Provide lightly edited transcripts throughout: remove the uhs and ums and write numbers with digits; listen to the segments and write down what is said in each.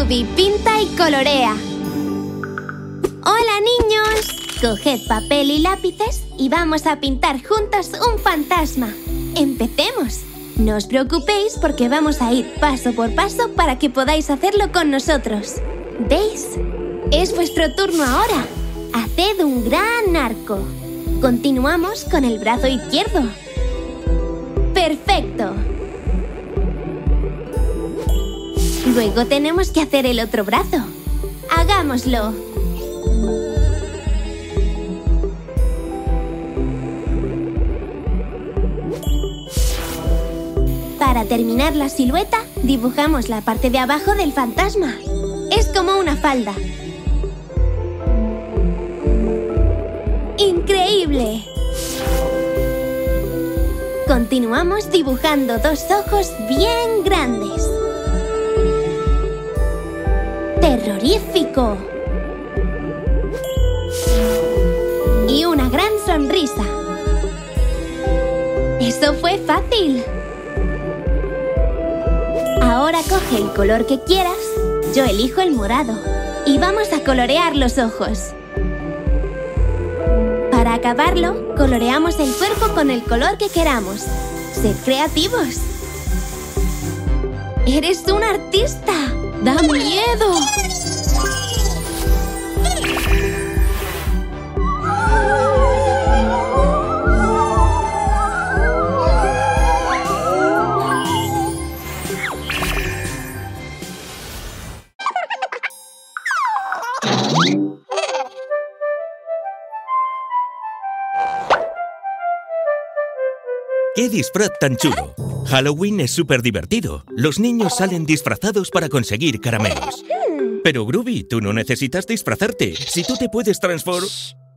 Groovy pinta y colorea. ¡Hola, niños! Coged papel y lápices y vamos a pintar juntos un fantasma. ¡Empecemos! No os preocupéis porque vamos a ir paso por paso para que podáis hacerlo con nosotros. ¿Veis? Es vuestro turno ahora. Haced un gran arco. Continuamos con el brazo izquierdo. ¡Perfecto! Luego tenemos que hacer el otro brazo. ¡Hagámoslo! Para terminar la silueta, dibujamos la parte de abajo del fantasma. Es como una falda. ¡Increíble! Continuamos dibujando dos ojos bien grandes. ¡Terrorífico! Y una gran sonrisa. ¡Eso fue fácil! Ahora coge el color que quieras. Yo elijo el morado. Y vamos a colorear los ojos. Para acabarlo, coloreamos el cuerpo con el color que queramos. ¡Sed creativos! ¡Eres un artista! ¡Da miedo! ¡Qué disfraz tan chulo! Halloween es súper divertido. Los niños salen disfrazados para conseguir caramelos. Pero, Groovy, tú no necesitas disfrazarte. Si tú te puedes transformar...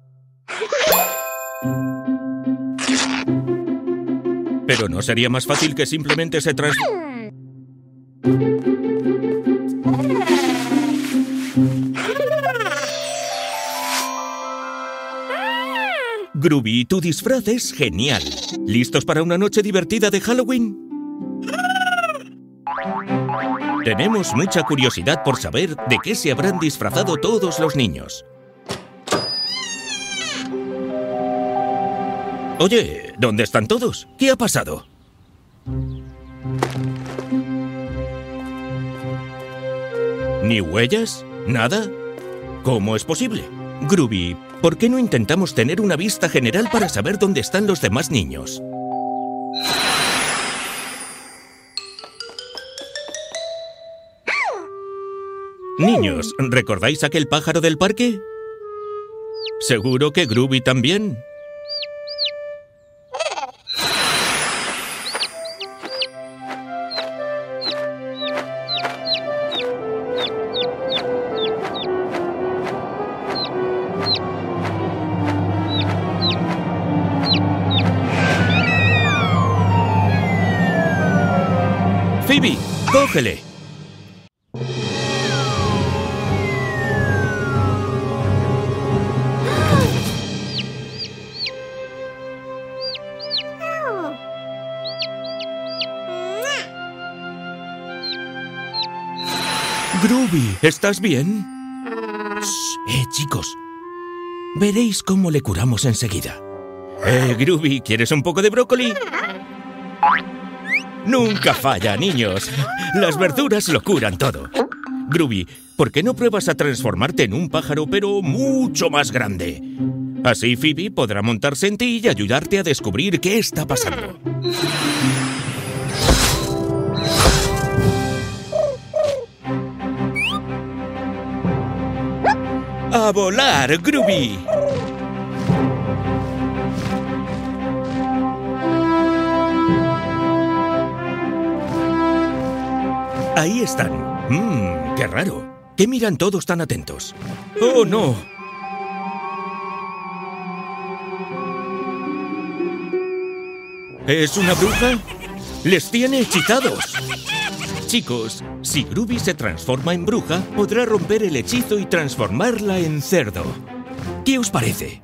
¿Pero no sería más fácil que simplemente se Groovy, tu disfraz es genial. ¿Listos para una noche divertida de Halloween? Tenemos mucha curiosidad por saber de qué se habrán disfrazado todos los niños. Oye, ¿dónde están todos? ¿Qué ha pasado? ¿Ni huellas? ¿Nada? ¿Cómo es posible? Groovy, ¿por qué no intentamos tener una vista general para saber dónde están los demás niños? Niños, ¿recordáis aquel pájaro del parque? ¿Seguro que Groovy también? Phoebe, cógele. Groovy, ¿estás bien? Chicos. Veréis cómo le curamos enseguida. Groovy, ¿quieres un poco de brócoli? Nunca falla, niños. Las verduras lo curan todo. Groovy, ¿por qué no pruebas a transformarte en un pájaro, pero mucho más grande? Así Phoebe podrá montarse en ti y ayudarte a descubrir qué está pasando. ¡A volar, Groovy! Ahí están. ¡Qué raro! ¿Qué miran todos tan atentos? ¡Oh, no! ¿Es una bruja? ¡Les tiene hechizados! Chicos, si Groovy se transforma en bruja, podrá romper el hechizo y transformarla en cerdo. ¿Qué os parece?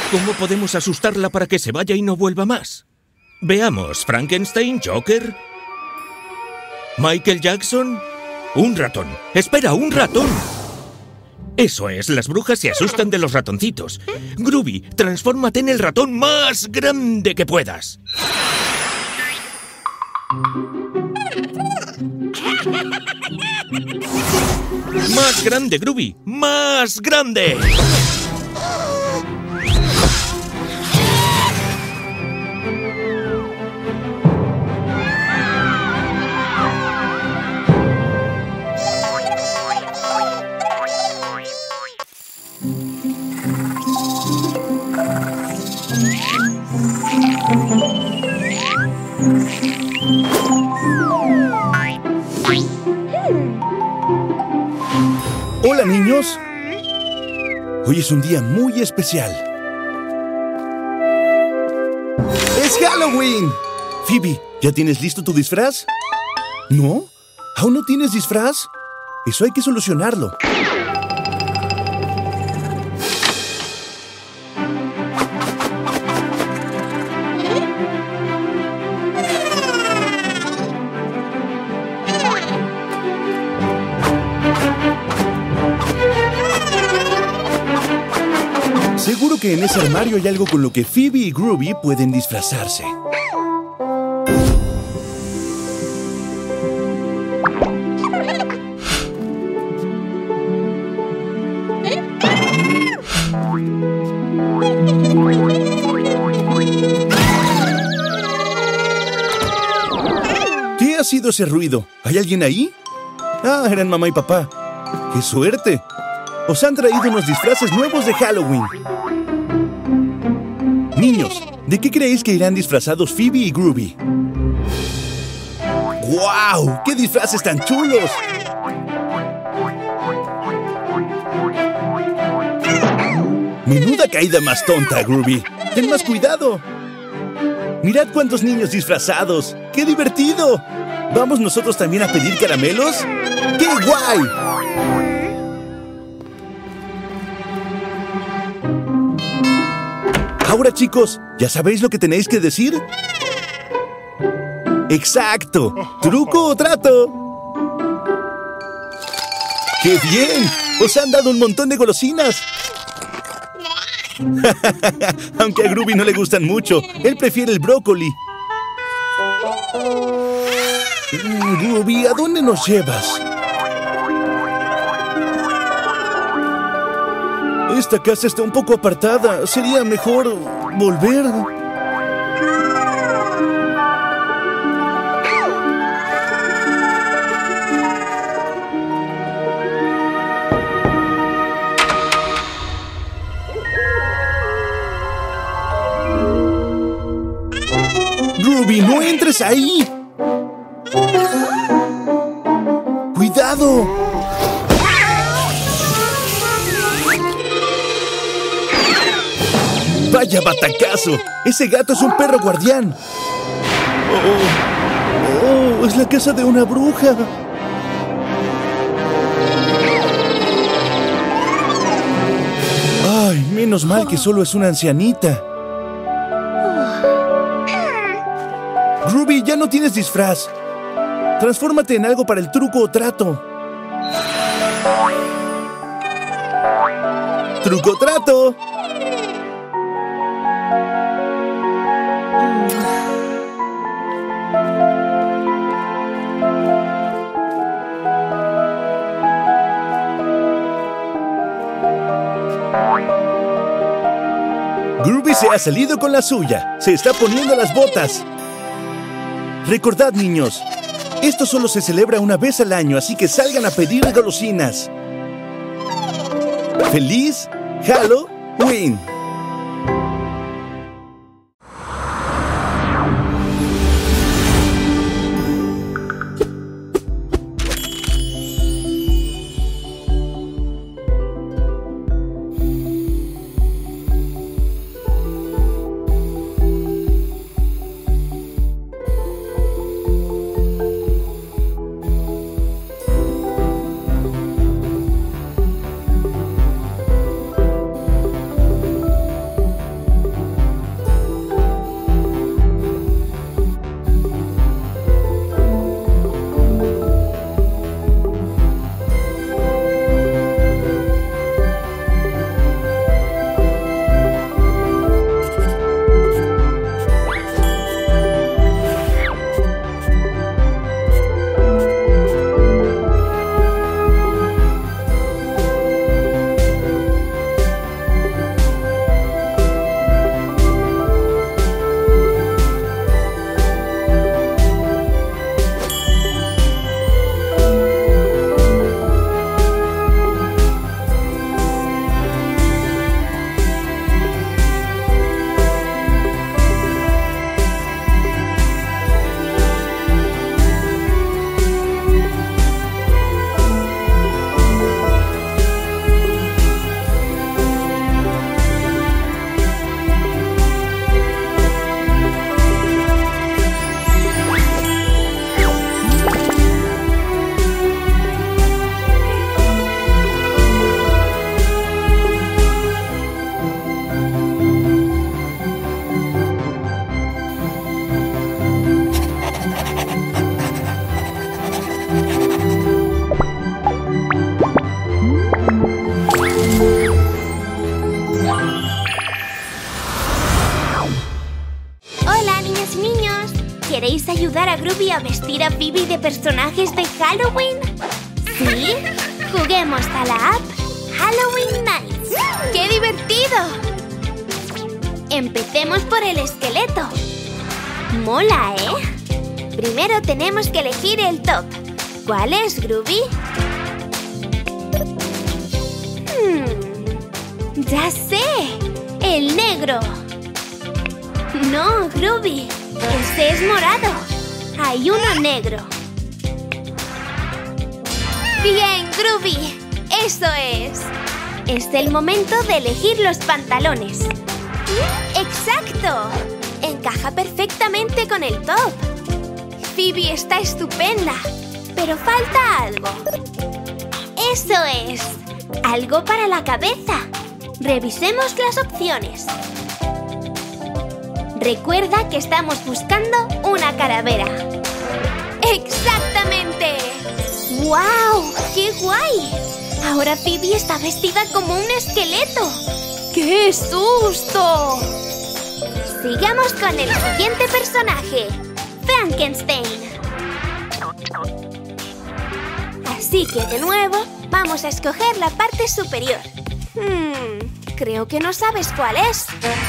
¿Cómo podemos asustarla para que se vaya y no vuelva más? Veamos, Frankenstein, Joker, Michael Jackson, un ratón. ¡Espera, un ratón! Eso es, las brujas se asustan de los ratoncitos. Grubby, transfórmate en el ratón más grande que puedas. ¡Más grande, Grubby! ¡Más grande! Hola, niños. Hoy es un día muy especial. ¡Es Halloween! Phoebe, ¿ya tienes listo tu disfraz? ¿No? ¿Aún no tienes disfraz? Eso hay que solucionarlo. Seguro que en ese armario hay algo con lo que Phoebe y Grubby pueden disfrazarse. ¿Qué ha sido ese ruido? ¿Hay alguien ahí? Ah, eran mamá y papá. ¡Qué suerte! Os han traído unos disfraces nuevos de Halloween. Niños, ¿de qué creéis que irán disfrazados Phoebe y Grubby? ¡Guau! ¡Qué disfraces tan chulos! Menuda caída más tonta, Grubby. Ten más cuidado. Mirad cuántos niños disfrazados. ¡Qué divertido! ¿Vamos nosotros también a pedir caramelos? ¡Qué guay! Ahora, chicos, ¿ya sabéis lo que tenéis que decir? ¡Exacto! ¿Truco o trato? ¡Qué bien! ¡Os han dado un montón de golosinas! Aunque a Grubby no le gustan mucho. Él prefiere el brócoli. Grubby, ¿a dónde nos llevas? Esta casa está un poco apartada. Sería mejor volver. Grubby, no entres ahí. ¡Cuidado! ¡Vaya batacazo! ¡Ese gato es un perro guardián! ¡Oh! ¡Es la casa de una bruja! ¡Ay! Menos mal que solo es una ancianita. Grubby, ya no tienes disfraz. Transfórmate en algo para el truco o trato. ¡Truco o trato! Grubby se ha salido con la suya. Se está poniendo las botas. Recordad, niños, esto solo se celebra una vez al año, así que salgan a pedir golosinas. ¡Feliz Halloween! ¿Queréis ayudar a Groovy a vestir a Phoebe de personajes de Halloween? ¿Sí? Juguemos a la app Halloween Nights. ¡Qué divertido! Empecemos por el esqueleto. Mola, ¿eh? Primero tenemos que elegir el top. ¿Cuál es, Groovy? ¡Ya sé! ¡El negro! No, Groovy. Este es morado. Hay uno negro. ¡Bien, Groovy! ¡Eso es! Es el momento de elegir los pantalones. ¡Exacto! Encaja perfectamente con el top. Phoebe está estupenda, pero falta algo. ¡Eso es! Algo para la cabeza. Revisemos las opciones. Recuerda que estamos buscando una calavera. ¡Exactamente! ¡Guau! ¡Qué guay! Ahora Phoebe está vestida como un esqueleto. ¡Qué susto! Sigamos con el siguiente personaje, Frankenstein. Así que de nuevo vamos a escoger la parte superior. Creo que no sabes cuál es.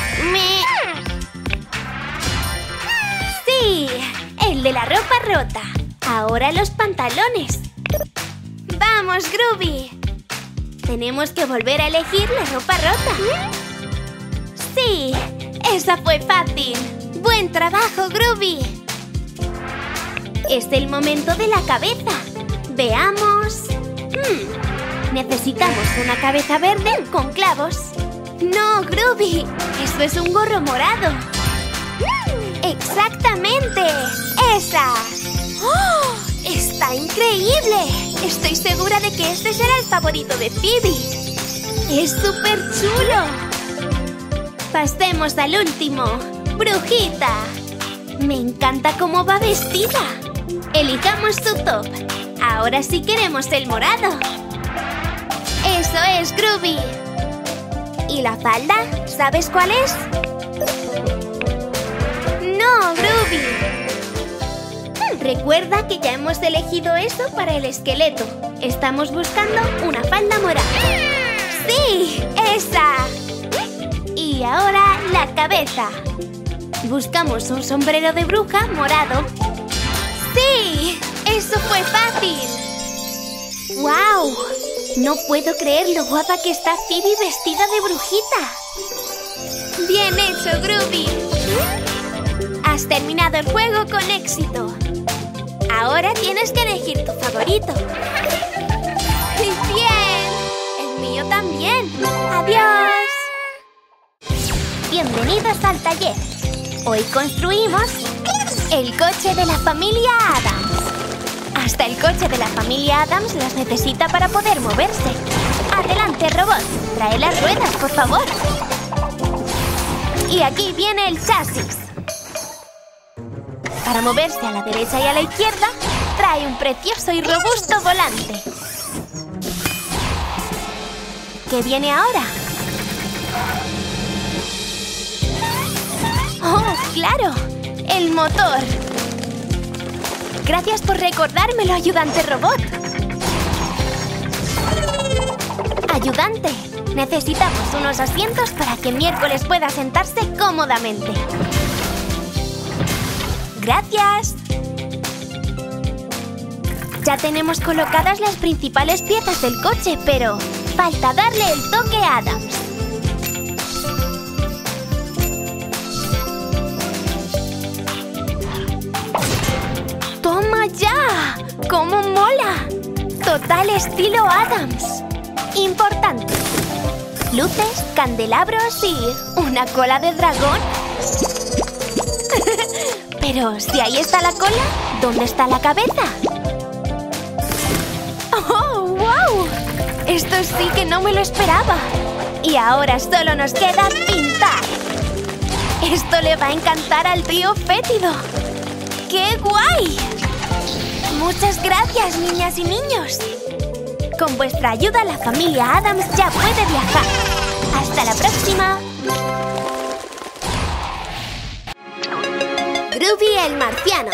¡Sí! El de la ropa rota. Ahora los pantalones. ¡Vamos, Groovy! Tenemos que volver a elegir la ropa rota. ¡Sí! ¡Esa fue fácil! ¡Buen trabajo, Groovy! Es el momento de la cabeza. Veamos. Necesitamos una cabeza verde con clavos. ¡No, Groovy! ¡Eso es un gorro morado! ¡Exactamente! ¡Esa! ¡Oh! ¡Está increíble! Estoy segura de que este será el favorito de Phoebe. ¡Es súper chulo! Pasemos al último. ¡Brujita! Me encanta cómo va vestida. Elijamos su top. Ahora sí queremos el morado. ¡Eso es, Groovy! ¿Y la falda? ¿Sabes cuál es? ¡No, Groovy! Recuerda que ya hemos elegido eso para el esqueleto. Estamos buscando una falda morada. ¡Sí! ¡Esa! Y ahora la cabeza. Buscamos un sombrero de bruja morado. ¡Sí! ¡Eso fue fácil! ¡Wow! No puedo creer lo guapa que está Phoebe vestida de brujita. ¡Bien hecho, Groovy! Has terminado el juego con éxito. Ahora tienes que elegir tu favorito. ¡Bien! El mío también. ¡Adiós! Bienvenidos al taller. Hoy construimos el coche de la familia Addams. Hasta el coche de la familia Addams las necesita para poder moverse. Adelante, robot. Trae las ruedas, por favor. Y aquí viene el chasis. Para moverse a la derecha y a la izquierda, trae un precioso y robusto volante. ¿Qué viene ahora? ¡Oh, claro! ¡El motor! Gracias por recordármelo, ayudante robot. Ayudante, necesitamos unos asientos para que Miércoles pueda sentarse cómodamente. ¡Gracias! Ya tenemos colocadas las principales piezas del coche, pero falta darle el toque a Addams. ¡Toma ya! ¡Cómo mola! Total estilo Addams. Importante. Luces, candelabros y una cola de dragón. Pero si ahí está la cola, ¿dónde está la cabeza? ¡Oh, wow! Esto sí que no me lo esperaba. Y ahora solo nos queda pintar. Esto le va a encantar al tío fétido. ¡Qué guay! Muchas gracias, niñas y niños. Con vuestra ayuda, la familia Addams ya puede viajar. ¡Hasta la próxima! Groovy el marciano.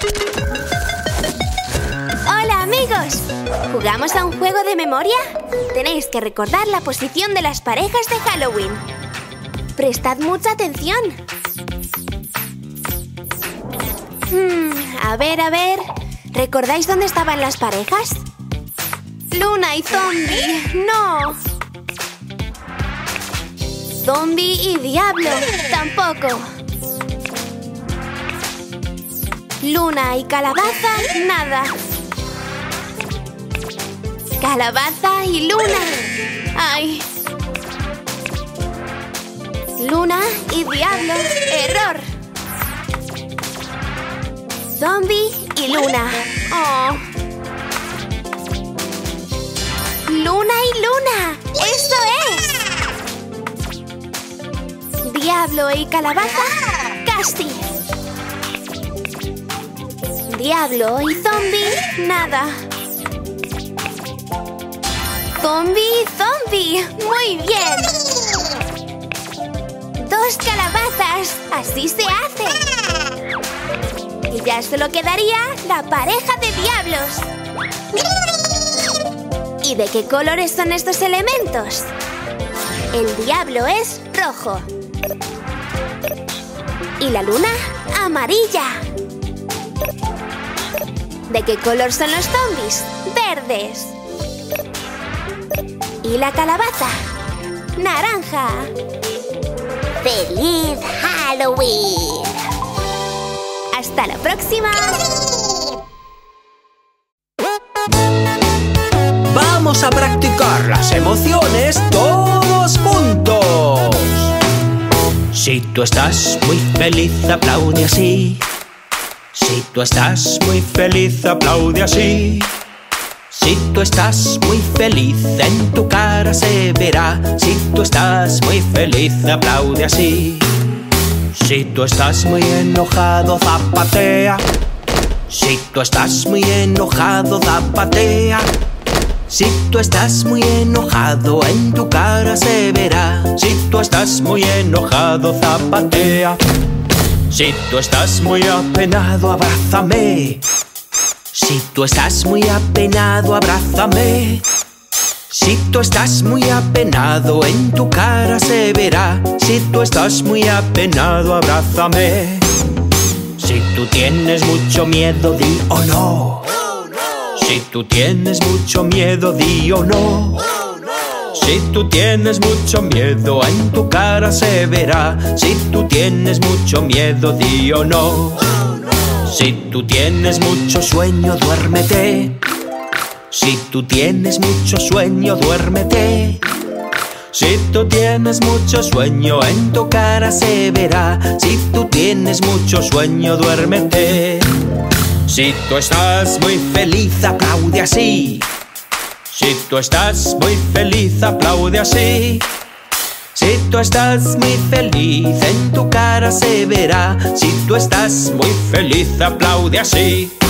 ¡Hola, amigos! ¿Jugamos a un juego de memoria? Tenéis que recordar la posición de las parejas de Halloween. Prestad mucha atención. A ver. ¿Recordáis dónde estaban las parejas? Luna y Zombie. ¡No! Zombie y Diablo. Tampoco. Luna y Calabaza. Nada. Calabaza y Luna. ¡Ay! Luna y Diablo. ¡Error! Zombie y Luna. ¡Oh! ¡Luna y Luna! ¡Eso es! Diablo y Calabaza. ¡Casi! Diablo y Zombie. Nada. Zombie. ¡Muy bien! 2 calabazas. Así se hace. Y ya solo quedaría la pareja de diablos. ¿Y de qué colores son estos elementos? El diablo es rojo. Y la luna, amarilla. ¿De qué color son los zombies? Verdes. Y la calabaza, naranja. ¡Feliz Halloween! ¡Hasta la próxima! Vamos a practicar las emociones todos juntos. Si tú estás muy feliz, aplaude así. Si tú estás muy feliz, aplaude así. Si tú estás muy feliz, en tu cara se verá. Si tú estás muy feliz, aplaude así. Si tú estás muy enojado, zapatea. Si tú estás muy enojado, zapatea. Si tú estás muy enojado, en tu cara se verá. Si tú estás muy enojado, zapatea. Si tú estás muy apenado, abrázame. Si tú estás muy apenado, abrázame. Si tú estás muy apenado, en tu cara se verá. Si tú estás muy apenado, abrázame. Si tú tienes mucho miedo, di oh no. Si tú tienes mucho miedo, di oh no. Si tú tienes mucho miedo, en tu cara se verá. Si tú tienes mucho miedo, di oh no. Si tú tienes mucho sueño, duérmete. Si tú tienes mucho sueño, duérmete. Si tú tienes mucho sueño, en tu cara se verá. Si tú tienes mucho sueño, duérmete. Si tú estás muy feliz, aplaude así. Si tú estás muy feliz, aplaude así. Si tú estás muy feliz, en tu cara se verá. Si tú estás muy feliz, aplaude así.